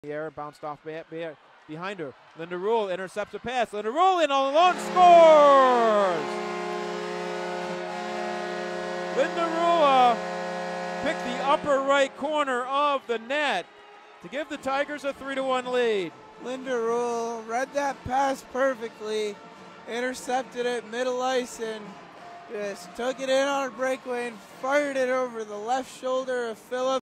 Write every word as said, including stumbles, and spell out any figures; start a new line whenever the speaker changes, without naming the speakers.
The air bounced off behind her. Linda Rulle intercepts a pass. Linda Rulle in all alone scores! Linda Rulle picked the upper right corner of the net to give the Tigers a three to one lead.
Linda Rulle read that pass perfectly, intercepted it middle ice, and just took it in on a breakaway and fired it over the left shoulder of Phillips.